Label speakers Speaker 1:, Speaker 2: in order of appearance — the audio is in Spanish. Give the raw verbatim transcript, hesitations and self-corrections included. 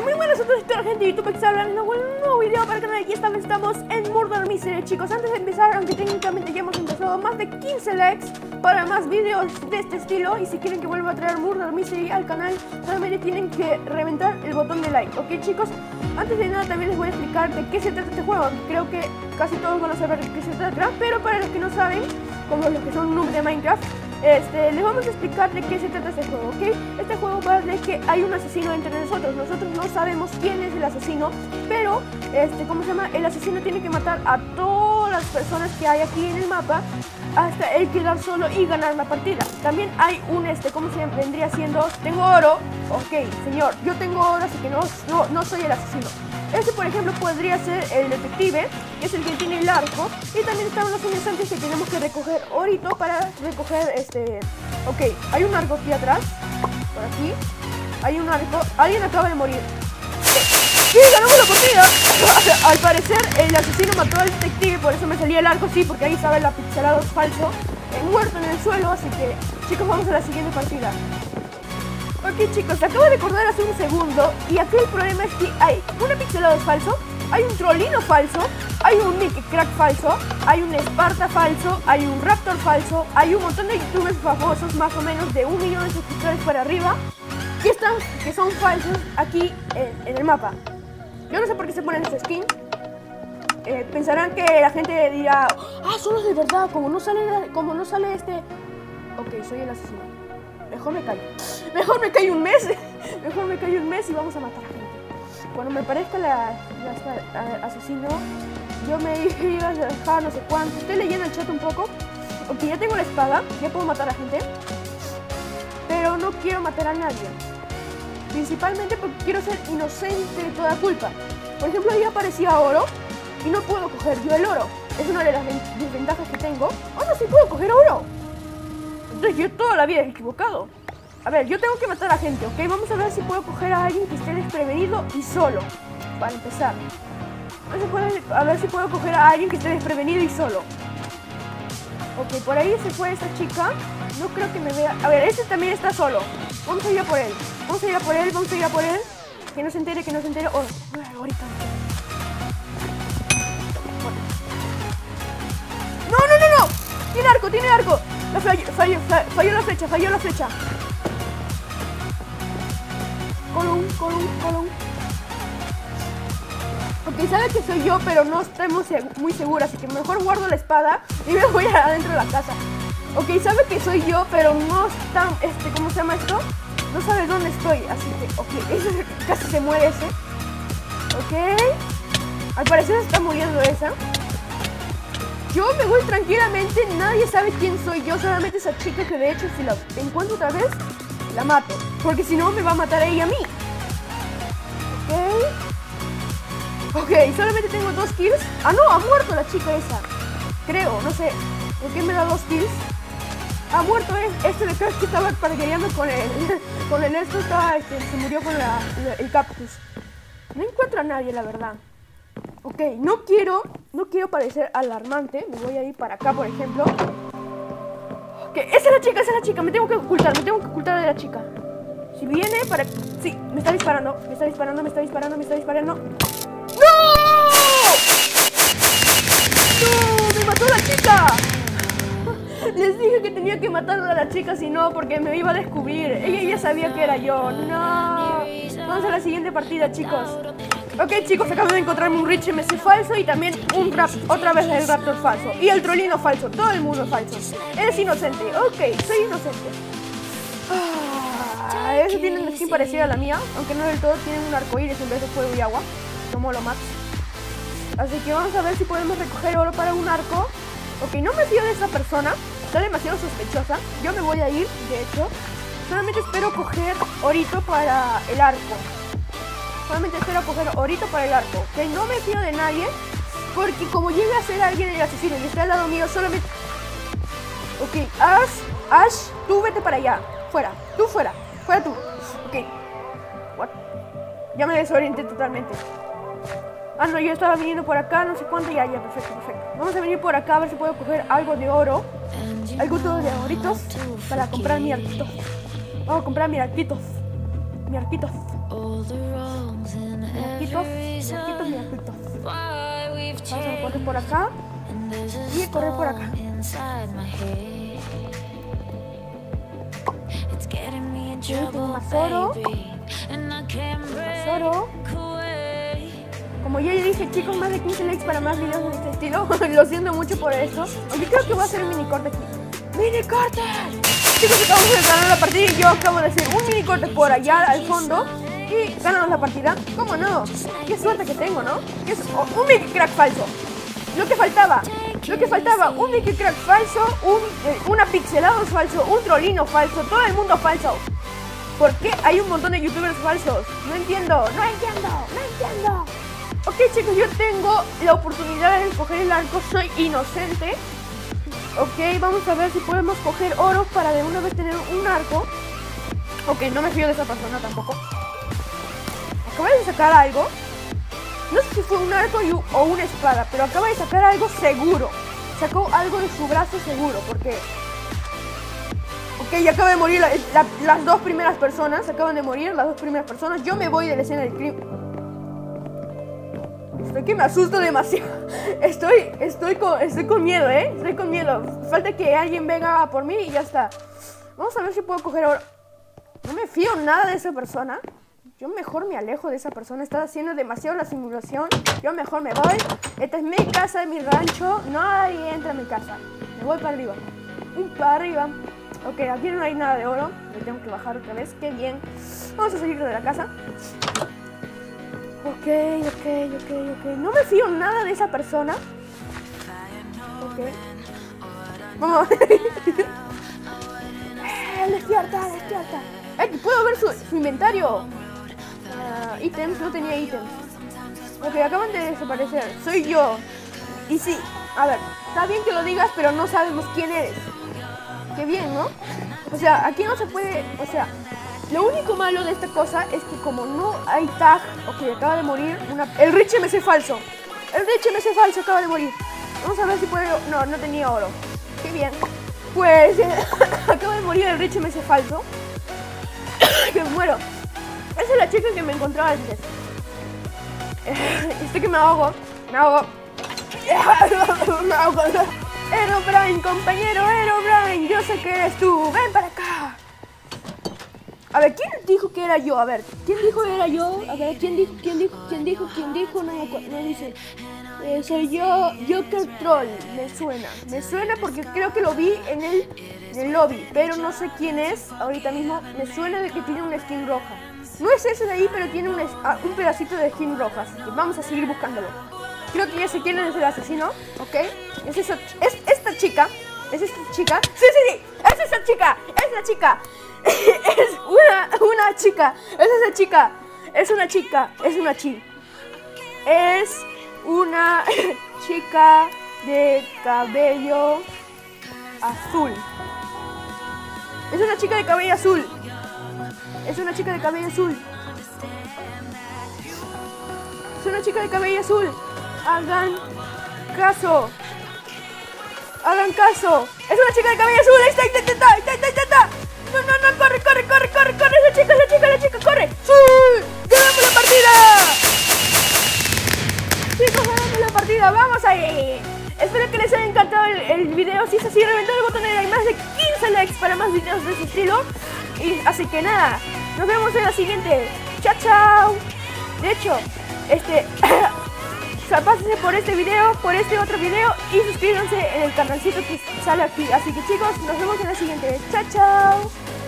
Speaker 1: muy buenas a todos y toda la gente de YouTube que está hablando de un nuevo video para el canal. Y esta vez estamos en Murder Mystery, chicos. Antes de empezar, aunque técnicamente ya hemos empezado, más de quince likes para más videos de este estilo. Y si quieren que vuelva a traer Murder Mystery al canal, solamente tienen que reventar el botón de like, ¿ok, chicos? Antes de nada también les voy a explicar de qué se trata este juego. Creo que casi todos van a saber de qué se trata, pero para los que no saben, como los que son noobs de Minecraft, Este, les vamos a explicar de qué se trata este juego, ¿ok? Este juego va de que hay un asesino entre nosotros. Nosotros no sabemos quién es el asesino, pero, este, ¿cómo se llama? El asesino tiene que matar a todas las personas que hay aquí en el mapa hasta él quedar solo y ganar la partida. También hay un, este, ¿cómo se llama? Vendría siendo, tengo oro, ok, señor, yo tengo oro, así que no, no, no soy el asesino. Este, por ejemplo, podría ser el detective, que es el que tiene el arco. Y también están los instantes que tenemos que recoger orito para recoger este... Ok, hay un arco aquí atrás, por aquí. Hay un arco, alguien acaba de morir. ¡Sí, ganamos la partida! Al parecer, el asesino mató al detective, por eso me salía el arco, sí, porque ahí estaba el apixelado falso, eh, muerto en el suelo, así que, chicos, vamos a la siguiente partida. Ok, chicos, acabo de recordar hace un segundo y aquí el problema es que hay un pixelado falso, hay un trollino falso, hay un Nick Crack falso, hay un Esparta falso, hay un Raptor falso, hay un montón de youtubers famosos, más o menos de un millón de suscriptores para arriba, que, están, que son falsos aquí en, en el mapa. Yo no sé por qué se ponen este skin. Eh, pensarán que la gente dirá, ah, son los de verdad, como no sale, como no sale este... Ok, soy el asesino. Mejor me callo. Mejor me callo un mes. Mejor me callo un mes y vamos a matar a gente. Cuando me parezca la, la, la asesino, yo me iba a dejar no sé cuánto. Estoy leyendo el chat un poco. Ok, ya tengo la espada. Ya puedo matar a gente. Pero no quiero matar a nadie. Principalmente porque quiero ser inocente de toda culpa. Por ejemplo, ahí aparecía oro y no puedo coger yo el oro. Es una de las desventajas que tengo. Oh, no, sí puedo coger oro. Entonces yo toda la vida he equivocado. A ver, yo tengo que matar a gente, ¿ok? Vamos a ver si puedo coger a alguien que esté desprevenido y solo. Para empezar. A ver si puedo coger a alguien que esté desprevenido y solo. Ok, por ahí se fue esa chica. No creo que me vea. A ver, este también está solo. Vamos a ir a por él. Vamos a ir a por él, vamos a ir a por él. Que no se entere, que no se entere. Oh, ahorita. No, no, no, no. Tiene arco, tiene arco. La falló, falló, falló la flecha, falló la flecha. Colón, colón, colón. Ok, sabe que soy yo, pero no estoy muy segura, así que mejor guardo la espada y me voy adentro de la casa. Ok, sabe que soy yo, pero no está, este, ¿cómo se llama esto? No sabe dónde estoy, así que, ok, ese, casi se muere ese. Ok. Al parecer se está muriendo esa. Yo me voy tranquilamente, nadie sabe quién soy yo, solamente esa chica que de hecho si la encuentro otra vez, la mato. Porque si no me va a matar a ella a mí. Ok. Ok, solamente tengo dos kills. Ah, no, ha muerto la chica esa. Creo, no sé. ¿Por qué me da dos kills? Ha muerto eh. Este de acá que estaba pargueando con el... con el esto, estaba, este, se murió con la, el cactus. No encuentro a nadie, la verdad. Ok, no quiero, no quiero parecer alarmante. Me voy a ir para acá, por ejemplo. Ok, esa es la chica, esa es la chica. Me tengo que ocultar, me tengo que ocultar de la chica. Si viene para... Sí, me está disparando, me está disparando, me está disparando, me está disparando. ¡No! ¡No! ¡Me mató la chica! Les dije que tenía que matar a la chica, si no, porque me iba a descubrir. Ella ya sabía que era yo. ¡No! Vamos a la siguiente partida, chicos. Ok, chicos, acabo de encontrarme un Rich M C falso y también un rap, otra vez el Raptor falso. Y el trollino falso, todo el mundo falso. Eres inocente, ok, soy inocente. Ah, ese tiene una skin parecida a la mía, aunque no del todo, tiene un arcoíris en vez de fuego y agua. Como lo más. Así que vamos a ver si podemos recoger oro para un arco. Ok, no me fío de esa persona, está demasiado sospechosa. Yo me voy a ir, de hecho. Solamente espero coger orito para el arco. Solamente espero coger orito para el arco, ¿ok? No me fío de nadie, porque como llegue a ser alguien el asesino y esté al lado mío, solamente... Ok, Ash, Ash, tú vete para allá, fuera, tú fuera, fuera tú. Ok, what? Ya me desorienté totalmente. Ah, no, yo estaba viniendo por acá, no sé cuánto, ya, ya, perfecto, perfecto. Vamos a venir por acá a ver si puedo coger algo de oro, algo todo de oritos, para comprar mi arquito. Vamos a comprar mi arquitos, mi arquitos. Miraquitos, miraquitos, miraquitos. Vamos a correr por acá y correr por acá. Sí, tengo más oro. Más oro. Como ya dije, chicos, más de quince likes para más videos de este estilo. Lo siento mucho por esto. Aunque creo que voy a hacer un mini corte aquí. ¡Mini corte! Chicos, acabamos de ganar la partida y yo acabo de hacer un mini corte por allá al fondo. Y ganamos la partida. ¿Cómo no? Qué suerte que tengo, ¿no? Es un Mickey Crack falso. Lo que faltaba. Lo que faltaba. Un Mickey Crack falso. Un, eh, una pixelado falso. Un trolino falso. Todo el mundo falso. ¿Por qué hay un montón de youtubers falsos? No entiendo. No entiendo. No entiendo. Ok, chicos, yo tengo la oportunidad de escoger el arco. Soy inocente. Ok, vamos a ver si podemos coger oro para de una vez tener un arco. Ok, no me fío de esa persona tampoco. Acaba de sacar algo. No sé si fue un arco y, o una espada, pero acaba de sacar algo seguro. Sacó algo de su brazo seguro, porque... Ok, ya acaba de morir la, la, las dos primeras personas. Acaban de morir las dos primeras personas. Yo me voy de la escena del crimen. Estoy que me asusto demasiado. Estoy, estoy, con, estoy con miedo, ¿eh? Estoy con miedo. Falta que alguien venga por mí y ya está. Vamos a ver si puedo coger oro. No me fío nada de esa persona. Yo mejor me alejo de esa persona. Está haciendo demasiado la simulación. Yo mejor me voy. Esta es mi casa, mi rancho. Nadie entra a mi casa. Me voy para arriba. Para arriba. Ok, aquí no hay nada de oro. Me tengo que bajar otra vez. Qué bien. Vamos a salir de la casa. Ok, ok, ok, ok. No me fío nada de esa persona. Ok. Vamos. eh, despierta, despierta. Eh, puedo ver su, su inventario. Uh, ítems, no tenía ítems. Ok, acaban de desaparecer. Soy yo. Y sí, a ver, está bien que lo digas, pero no sabemos quién eres. Qué bien, ¿no? O sea, aquí no se puede, o sea, lo único malo de esta cosa es que como no hay tag, ok, acaba de morir una... El Rich M C falso. El Rich M C falso acaba de morir. Vamos a ver si puedo... No, no tenía oro. Qué bien. Pues eh, acaba de morir el Rich M C falso. Que muero. Esa es la chica que me encontraba antes. Estoy que me ahogo. Me ahogo. Me ahogo. Herobrine, compañero, Herobrine. Yo sé que eres tú. Ven para acá. A ver, ¿quién dijo que era yo? A ver, ¿quién dijo que era yo? A ver, ¿quién dijo? ¿Quién dijo? ¿Quién dijo? ¿Quién dijo? No, no dice. Eh, soy yo, Joker Troll. Me suena. Me suena porque creo que lo vi en el, en el lobby. Pero no sé quién es. Ahorita mismo me suena de que tiene una skin roja. No es ese de ahí, pero tiene un, un pedacito de skin roja. Así que vamos a seguir buscándolo. Creo que ya sé quién es el asesino. Ok. Es, esa, es esta chica. ¿Es esta chica? Sí, sí, sí. Es esa chica. Es la chica. Es una, una chica. Es esa chica. Es una chica. Es una chi. Es una chica de cabello azul. Es una chica de cabello azul. Es una chica de cabello azul. Es una chica de cabello azul. Hagan caso. Hagan caso. Es una chica de cabello azul. Ahí está, ahí está, ahí está, ahí está, ahí está. No, no, no, corre, corre, corre, corre, corre. Esa chica, esa chica, la chica, corre. ¡Sí! ¡Ganamos la partida! Chicos, ganamos la partida. Vamos ahí. Espero que les haya encantado el, el video. Si es así, reventad el botón de like. Más de quince likes para más videos de ese estilo. Y así que nada, nos vemos en la siguiente. Chao, chao. De hecho, este... pásense por este video, por este otro video y suscríbanse en el canalcito que sale aquí. Así que chicos, nos vemos en la siguiente. Chao, chao.